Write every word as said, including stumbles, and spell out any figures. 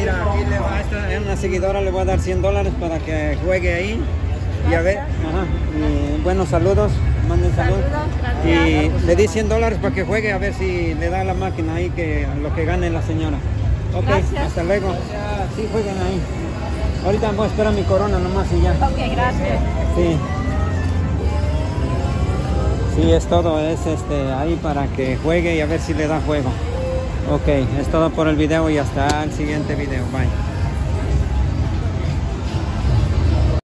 mira, aquí le va a esta, a una seguidora le voy a dar cien dólares para que juegue ahí. Y a ver, ajá, y buenos saludos, manden saludos. Y le di cien dólares para que juegue a ver si le da la máquina ahí que lo que gane la señora. Ok, gracias. Hasta luego. Sí, jueguen ahí. Ahorita voy a esperar mi corona nomás y ya. Ok, gracias. Sí. Sí, es todo, es este ahí para que juegue y a ver si le da juego. Ok, es todo por el video y hasta el siguiente video. Bye.